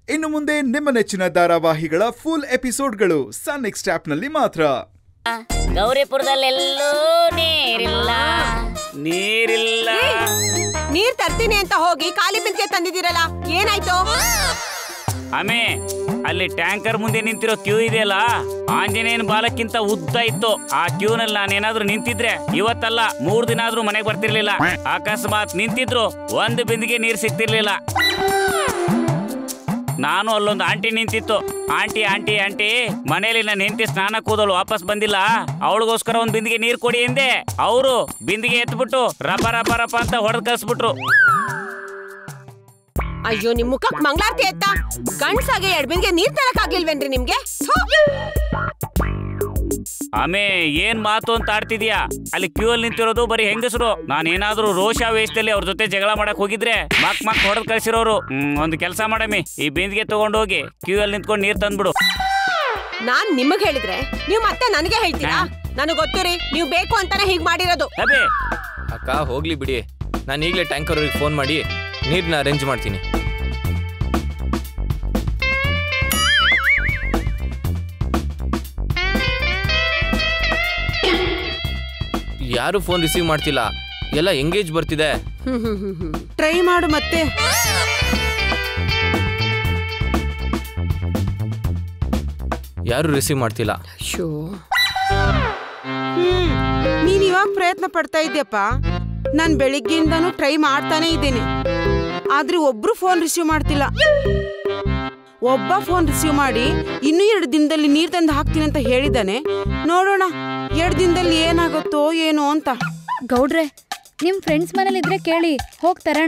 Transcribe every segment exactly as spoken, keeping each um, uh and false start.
ಇನ್ನು ಮುಂದೆ ನಿಮ್ಮ ನೆಚ್ಚಿನ ಧಾರಾವಾಹಿಗಳ ಫುಲ್ ಎಪಿಸೋಡ್ಗಳು ಸನ್ ನೆಕ್ಸ್ಟ್ ಆಪ್ ನಲ್ಲಿ ಮಾತ್ರ. ಗೌರಿಪುರದಲ್ಲೆಲ್ಲೂ ನೀರಿಲ್ಲ ನೀರಿಲ್ಲ ನೀರ್ ತರ್ತೀನಿ ಅಂತ ಹೋಗಿ ಖಾಲಿ ಬಿಂದಿಗೆ ತಂದಿದ್ದೀರಲ್ಲ, ಏನಾಯ್ತು? ಆಮೇ ಅಲ್ಲಿ ಟ್ಯಾಂಕರ್ ಮುಂದೆ ನಿಂತಿರೋ ಕ್ಯೂ ಇದೆಯಲ್ಲ, ಆಂಜನೇಯನ ಬಾಲಕ್ಕಿಂತ ಉದ್ದ ಇತ್ತು. ಆ ಕ್ಯೂ ನಲ್ಲಿ ನಾನೇನಾದ್ರೂ ನಿಂತಿದ್ರೆ ಇವತ್ತಲ್ಲ ಮೂರ್ ದಿನ ಆದ್ರೂ ಮನೆಗೆ ಬರ್ತಿರ್ಲಿಲ್ಲ. ಅಕಸ್ಮಾತ್ ನಿಂತಿದ್ರು ಒಂದು ಬಿಂದಿಗೆ ನೀರ್ ಸಿಗ್ತಿರ್ಲಿಲ್ಲ. ನಾನು ಅಲ್ಲೊಂದು ಆಂಟಿ ನಿಂತಿತ್ತು. ಆಂಟಿ ಆಂಟಿ ಆಂಟಿ ಮನೇಲಿ ನನ್ನ ಹೆಂಡತಿ ಸ್ನಾನ ಕೂದಲು ವಾಪಸ್ ಬಂದಿಲ್ಲ, ಅವಳಿಗೋಸ್ಕರ ಒಂದ್ ಬಿಂದಿಗೆ ನೀರ್ ಕೊಡಿ ಎಂದೆ. ಅವರು ಬಿಂದಿಗೆ ಎತ್ಬಿಟ್ಟು ರಪ ರಪ ರಪ ಅಂತ ಹೊಡೆದ್ ಕಳ್ಸ್ಬಿಟ್ರು. ಅಯ್ಯೋ, ನಿಮ್ ಮುಖಕ್ ಮಂಗಳಾರತಿ ಎತ್ತ ಗಂಡ್ಸಾಗೆ ಎರಡ್ ಬಿಂದಿಗೆ ನೀರ್ ತರಕ್ ಆಗ್ಲಿಲ್ವೇನ್ರಿ ನಿಮ್ಗೆ? ಆಮೇ ಏನ್ ಮಾತು ಅಂತ ಆಡ್ತಿದ್ಯಾ? ಅಲ್ಲಿ ಕ್ಯೂ ಅಲ್ಲಿ ನಿಂತಿರೋದು ಬರೀ ಹೆಂಗಸರು. ನಾನೇನಾದ್ರೂ ರೋಷ ವೇಷದಲ್ಲಿ ಅವ್ರ ಜೊತೆ ಜಗಳ ಮಾಡಕ್ ಹೋಗಿದ್ರೆ ಮಕ್ ಮಕ್ ಹೊಡೆದ್ ಕಳ್ಸಿರೋರು. ಹ್ಮ್ ಒಂದು ಕೆಲಸ ಮಾಡಮಿ, ಈ ಬಿಂದಿಗೆ ತಗೊಂಡ್ ಹೋಗಿ ಕ್ಯೂ ಅಲ್ಲಿ ನಿಂತ್ಕೊಂಡು ನೀರ್ ತಂದ್ಬಿಡು. ನಾನ್ ನಿಮಗ್ ಹೇಳಿದ್ರೆ ನೀವ್ ಮತ್ತೆ ನನಗೆ ಹೇಳ್ತೀರಾ? ನನಗ್ ಗೊತ್ತು ರೀ, ನೀವ್ ಬೇಕು ಅಂತಾನೆ ಹೀಗ್ ಮಾಡಿರೋದು. ಅಕ್ಕ ಹೋಗ್ಲಿ ಬಿಡಿ, ನಾನು ಈಗಲೇ ಟ್ಯಾಂಕರ್ ಅವ್ರಿಗೆ ಫೋನ್ ಮಾಡಿ ನೀರ್ನ ಅರೇಂಜ್ ಮಾಡ್ತೀನಿ. ಯಾರು ಫೋನ್ ರಿಸೀವ್ ಮಾಡ್ತಿಲ್ಲ, ಎಲ್ಲ ಎಂಗೇಜ್ ಬರ್ತಿದೆ. ಟ್ರೈ ಮಾಡು ಮತ್ತೆ. ಯಾರು ರಿಸೀವ್ ಮಾಡ್ತಿಲ್ಲ. ನೀನ್ ಇವಾಗ ಪ್ರಯತ್ನ ಪಡ್ತಾ ಇದ್ಯಪ್ಪ. ನಾನ್ ಬೆಳಿಗ್ಗೆಯಿಂದಾನು ಟ್ರೈ ಮಾಡ್ತಾನೆ ಇದ್ದೀನಿ, ಆದ್ರೆ ಒಬ್ರು ಫೋನ್ ರಿಸೀವ್ ಮಾಡ್ತಿಲ್ಲ. ಒಬ್ಬ ಫೋನ್ ರಿಸೀವ್ ಮಾಡಿ ಇನ್ನೂ ಎರಡು ದಿನದಲ್ಲಿ ನೀರ್ ತಂದು ಹಾಕ್ತೀನಿ ಅಂತ ಹೇಳಿದ್ದಾನೆ. ನೋಡೋಣ ಎರಡು ದಿನದಲ್ಲಿ ಏನಾಗುತ್ತೋ ಏನೋ ಅಂತ. ಗೌಡ್ರೆ, ನಿಮ್ ಫ್ರೆಂಡ್ಸ್ ಮನೇಲಿ ಇದ್ರೆ ಕೇಳಿ, ಹೋಗ್ ತರೋಣ.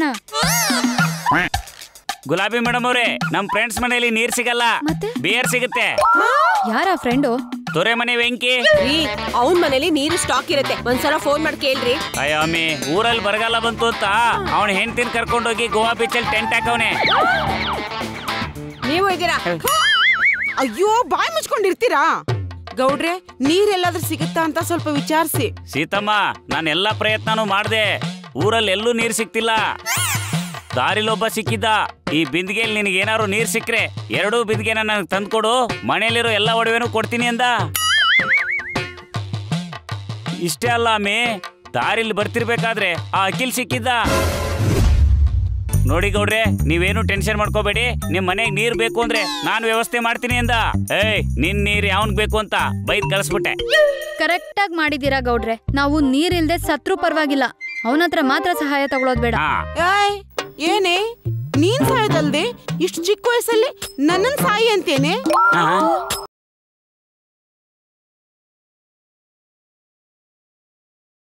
ಗುಲಾಬಿ ಮೇಡಮ್ ಅವ್ರೆ, ನಮ್ ಫ್ರೆಂಡ್ಸ್ ಮನೇಲಿ ನೀರ್ ಸಿಗಲ್ಲ, ಬಿಯರ್ ಸಿಗುತ್ತೆ. ಯಾರ ಫ್ರೆಂಡು? ತೊರೆ ಮನೆ ವೆಂಕಿ. ಅವನ್ ಮನೇಲಿ ನೀರು ಸ್ಟಾಕ್ ಇರುತ್ತೆ, ಒಂದ್ಸಲ ಫೋನ್ ಮಾಡಿ ಕೇಳ್ರಿ. ಅಯ್ಯೋ ಅಮ್ಮಿ, ಊರಲ್ಲಿ ಬರಗಾಲ ಬಂತು ಅಂತ ಅವನ್ ಹೆಂಡತಿನ ಕರ್ಕೊಂಡೋಗಿ ಗೋವಾ ಬೀಚಲ್ಲಿ ಟೆಂಟ್ ಹಾಕವನೆ. ನೀವು ಇದ್ದೀರಾ? ಅಯ್ಯೋ, ಬಾಯ್ ಮುಚ್ಕೊಂಡಿರ್ತೀರಾ? ಗೌಡ್ರೆ, ನೀರೆಲ್ಲಾದ್ರೂ ಸಿಗುತ್ತಾ ಅಂತ ಸ್ವಲ್ಪ ವಿಚಾರಿಸಿ. ಸೀತಮ್ಮ, ನಾನು ಎಲ್ಲಾ ಪ್ರಯತ್ನನೂ ಮಾಡ್ದೆ, ಊರಲ್ಲಿ ಎಲ್ಲೂ ನೀರ್ ಸಿಕ್ತಿಲ್ಲ. ದಾರಿಲೊಬ್ಬ ಸಿಕ್ಕಿದ್ದ. ಈ ಬಿಂದಿಗೆಯಲ್ಲಿ ನಿನಗೆ ಏನಾದ್ರು ನೀರ್ ಸಿಕ್ಕ್ರೆ ಎರಡೂ ಬಿಂದಿಗೆನ ನನಗೆ ತಂದ್ಕೊಡು, ಮನೇಲಿರೋ ಎಲ್ಲ ಒಡವೆನೂ ಕೊಡ್ತೀನಿ ಅಂದ. ಇಷ್ಟೇ ಅಲ್ಲ ಅಮ್ಮಿ, ದಾರಿಲಿ ಬರ್ತಿರ್ಬೇಕಾದ್ರೆ ಆ ಅಖಿಲ್ ಸಿಕ್ಕಿದ್ದ. ನೋಡಿ ಗೌಡ್ರೆ, ನೀವೇನು ಟೆನ್ಷನ್ ಮಾಡ್ಕೋಬೇಡಿ, ನಿಮ್ ಮನೆಗೆ ನೀರ್ ಬೇಕು ಅಂದ್ರೆ ನಾನು ವ್ಯವಸ್ಥೆ ಮಾಡ್ತೀನಿ ಅಂದ. ಏಯ್, ನಿನ್ ನೀರ್ ಯಾವನ್ಗ್ ಬೇಕು ಅಂತ ಬೈದ್ ಕಳಿಸ್ಬಿಟ್ಟೆ. ಕರೆಕ್ಟ್ ಆಗಿ ಮಾಡಿದೀರಾ ಗೌಡ್ರೆ. ನಾವು ನೀರ್ ಇಲ್ದೆ ಸತ್ರು ಪರವಾಗಿಲ್ಲ, ಅವನತ್ರ ಮಾತ್ರ ಸಹಾಯ ತಗೊಳೋದ್ ಬೇಡ. ಏಯ್, ಏನೇ ನೀನ್ ಸಾಯೋದಲ್ದೆ ಇಷ್ಟು ಚಿಕ್ಕ ವಯಸ್ಸಲ್ಲಿ ನನ್ನನ್ ಸಾಯಿ ಅಂತೇನೆ?